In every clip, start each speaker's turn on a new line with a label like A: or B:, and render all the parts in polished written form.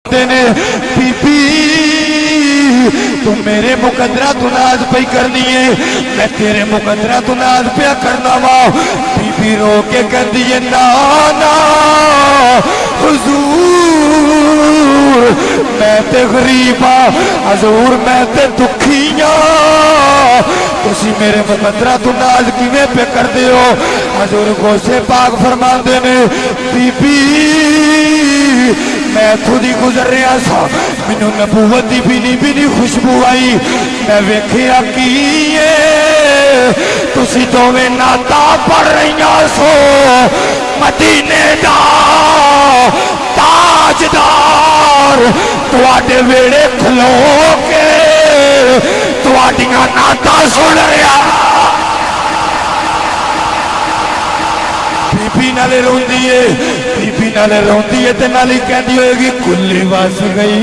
A: فرماتے نے be be تو میرے مقدرہ تو ناز پہ کرنی ہے میں تیرے مقدرہ تو ناز پہ کرنا وا بی بی رو کے کہہ دیئے نانا حضور میں تے غریبا حضور میں تے دکھیاں تسی میرے مقدرہ تو ناز کیویں پہ کر دیو حضور غوث پاک فرماندے نے بی بی میں تھوڑی گزر رہا سا منو نبوت دی بھی خوشبو آئی میں ویکھیا کیے تسی دوویں ناتا پڑھ رہیاں سو مدینے دا تاجدار تواڈے ویڑے کھلو کے تواڈیاں ناتا سن رہا بی بی نالے روندی ہے بی بی نالے روندی ہے تے نالی کہندی ہوئے گی کلی واس گئی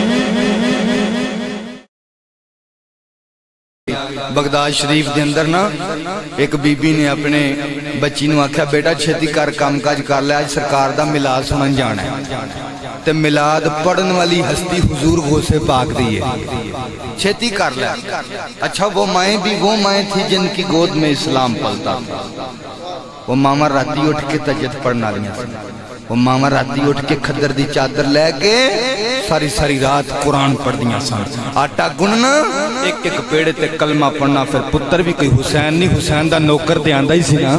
B: بغداد شریف دے اندر نا ایک بی بی نے اپنے بچی نو آکھیا بیٹا چھتی کر کام کاج کر لے آج سرکار دا ملاد سنن جانا ہے تے ملاد پڑھن والی ہستی حضور غوث پاک دیئے چھتی کر لے اچھا وہ مائیں بھی وہ مائیں تھی جن کی گود میں اسلام پلتا وہ ماما راتی اٹھ کے تجد پڑھنا لیا وہ ماما راتی اٹھ کے کھدر دی چادر لے کے ساری ساری رات قرآن پڑھ دیا سان آٹا گننا ایک ایک پیڑے تے کلمہ پڑھنا پھر پتر بھی کوئی حسین نہیں حسین دا نوکر دے آندہ ہی سی نا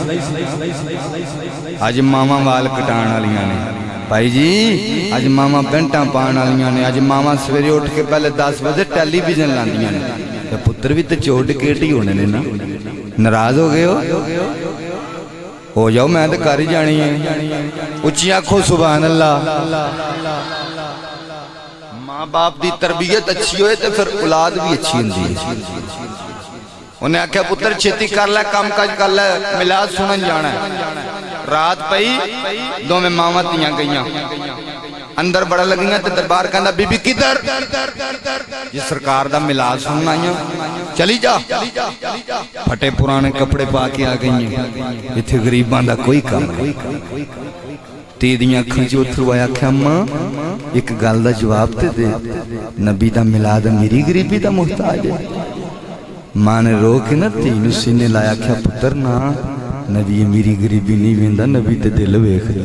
B: آج ماما وال کٹانا لیا نے بھائی جی آج ماما پینٹاں پانا لیا نے آج ماما سویرے اٹھ کے پہلے 10 بجے ٹیلی ویژن لاندیاں نے پتر بھی تے چوٹ کیٹی ہونے نے نا ناراض ہو گئے ہو جاؤ میں تے کاری جانی ہے اچھی آنکھوں سبحان اللہ ماں باپ دی تربیت اچھی ہوئے تے پھر اولاد بھی اچھی ہوندی ہے انہیں آکھیا پتر چھتی کر لے کام کاج کر لے ملاد سنن جانا ہے رات پئی دو میں ماما تیاں گئیاں اندر بڑا لگیاں تے دربار کہندا بی بی کدھر یہ سرکار دا ملاد سننا آئیاں چلی جا پھٹے پرانے کپڑے پا کے آ گئیں اتھے غریباں دا کوئی کام نہیں تیدیاں کھنچو تھروایا کہ اماں ایک گل دا جواب تے دے نبی دا ملاد میری غریبی دا محتاج ہے ماں نے رو کے نا تینو سینے لایا کہ پتر نا نبی میری غریبی نہیں ویندا نبی تے دل ویکھ دے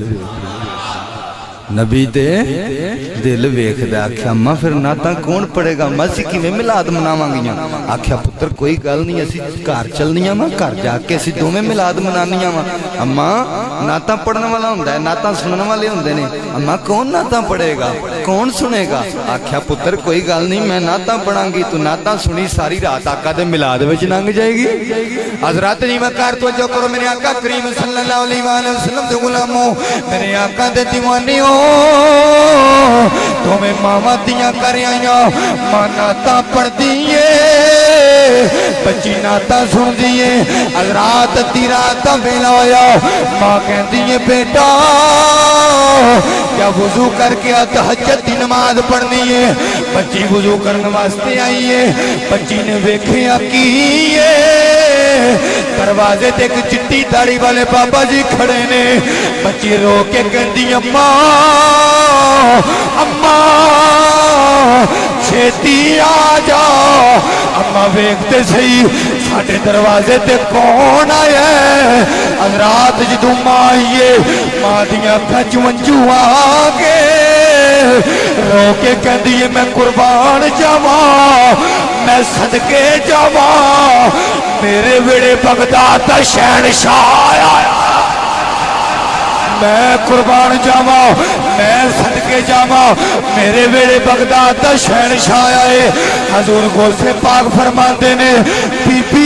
B: نبی تے دل ویکھ دے آکھیا اماں پھر ناتا کون پڑے گا ماسی کی میں ملاد مناواں گیاں آکھیا پتر کوئی گل نہیں اسی کار چلنیاں ماں کار جا کے اسی دو میں ملاد منانیاں ماں اماں ناتا پڑھنے والا ہوندا ہے ناتا سننے والے ہوندے نے اماں کون ناتا پڑھے گا کون سنے گا آکھیا پتر کوئی گل نہیں میں ناتا پڑھاں گی تو ناتا سنی ساری رات آقا دے ملاد وچ لنگ جائے گی حضرات جی میں کار توجہ کرو میرے آقا کریم صلی اللہ علیہ وسلم دے غلاموں میرے آقا دے دیوانیوں تمہیں ماما دیاں کریں آئیاں ماں ناتا پڑھ دیئے بچی ناتا سن دیئے حضرات تیراتا بیلا ہویا ماں کہن دیئے بیٹا کیا وضو کر کے تہجد دی نماز پڑھنی ہے بچی وضو کرنے واسطے آئیے بچی نے ویکھے کیے دروازے تے ایک چٹی داڑھی والے بابا جی کھڑے نے بچی رو کے کہندی اماں اماں چھیتی آ جا اماں ویکھتے صحیح ساڑھے دروازے تے کون آئے حضرات جدوں ماں آئیے ماں دیاں کھچ ونجو آگے رو کے کہندی میں قربان جاواں میں صدقے جاواں میرے ویڑے بغداد دا شہنشاہ آیا میں قربان جاواں میں صدقے جاواں میرے ویڑے بغداد دا شہنشاہ آئے حضور غوث پاک فرماندے نے بی بی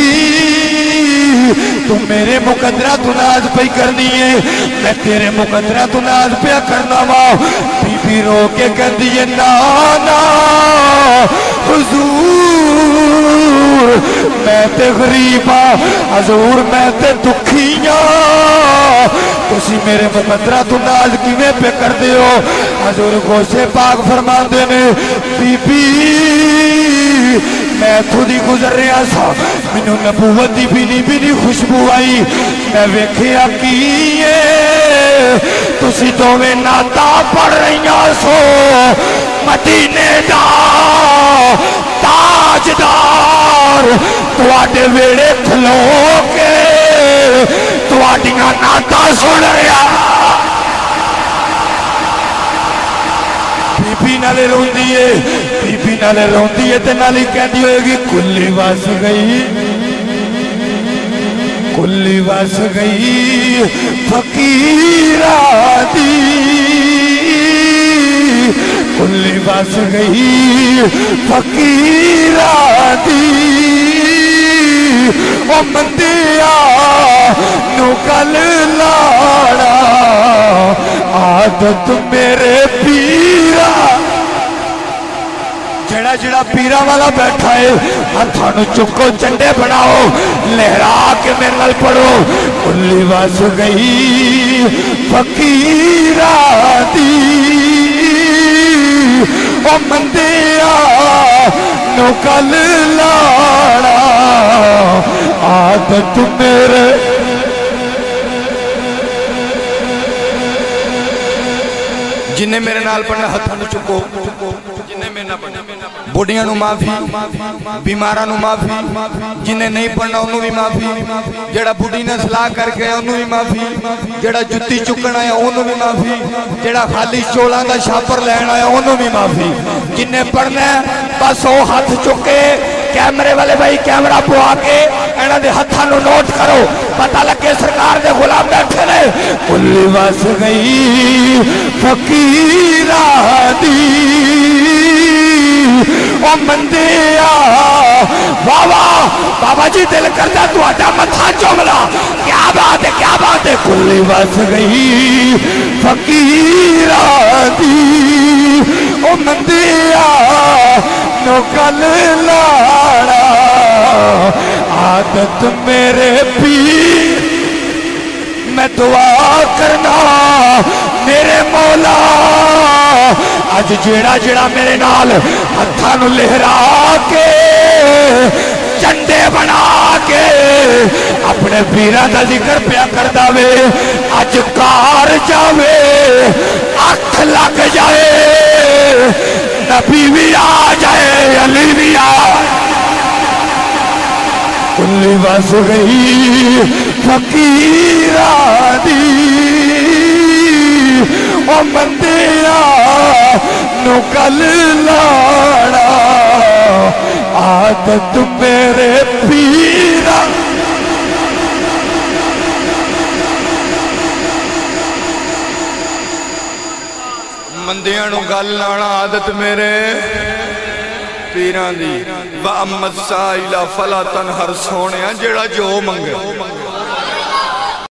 B: تم میرے مقدرہ تو ناز پہ کرنی ہے میں تیرے مقدرہ تو ناز پہ کرنا وا بی بی رو کے کہہ دیئے نانا حضور میں تے غریبا حضور میں تے دکھیاں
A: तुसी मेरे मुकद्दरा तू नाज किवें पे करदे हो। हजूर गौसे पाक फरमांदे ने बीबी मैं खुदी गुजर रहा सा, मैनू नबूवत दी बिनी खुशबू आई। मैं वेखिया की तुसी दोवें नाता पढ़ रही सो मदीने दा ताजदार तुहाडे वेड़े खलो के तुहाडियां नाता सुन रहा। बीबी नाले रोंदी है, बीबी नाले रोंदी है ते नाले कहती होगी कुल्ली वस गई, कुल्ली वस गई फकीरा दी, कुल्ली वस गई फकीरा दी। ओ मंदिया नु कल लाड़ा आदत मेरे पीरा। जेड़ा जेड़ा पीरा वाला बैठा है हाथों चुको झंडे बनाओ लहरा के मेरे नाल पढ़ो कुल्ली वस गई फकीरा दी। ओ मंदिया नु कल लाड़ा आदत मेरे। जिन्हें मेरे नाल पढ़ना हाथों चुको, जिन्हें मेरे नाल पढ़ना बुढ़िया नू माफी, बीमारा नू माफी, जिन्हें नहीं पढ़ना उन्होंने भी माफी, जेड़ा बुढ़ी ने सलाह करके उन्होंने भी माफी, जेड़ा जुत्ती चुकना है उन्होंने भी माफी, जेड़ा खाली चोलों का छापर लैन आया उन्होंने भी माफी। जिन्हें पढ़ना बस वो हाथ चुके कैमरे वाले भाई कैमरा पवा के इन्हां दे हत्थां नूं नोट करो पता लगे सरकार दे गुलाम बैठे ने। कुल्ली वस गई फकीरा दी ओ मंदिया वाह वाह बाबा जी दिल करता तुहाडा मत्था चुमला। क्या बात है क्या बात है। कुल्ली वस गई फकीरा दी ओ मंदिया नो कल लाड़ा आदत मेरे पीर। मैं दुआ करना मेरे मौला अज जेड़ा जेड़ा मेरे नाल हत्थां नूं लहरा के झंडे बना के अपने वीरां दा जिक्र पिया करदा वे अज कार जावे अख लग जाए नबी भी आ जाए अली भी आ। कुल्ली वस गई फकीरा दी ओ मंदिया नु कल लाड़ा आदत मेरे पीरा। मंदिया नु गल लाना आदत मेरे पीरां दी। वा अम्मद साइला फला तनहर सोने जेड़ा जो मंगे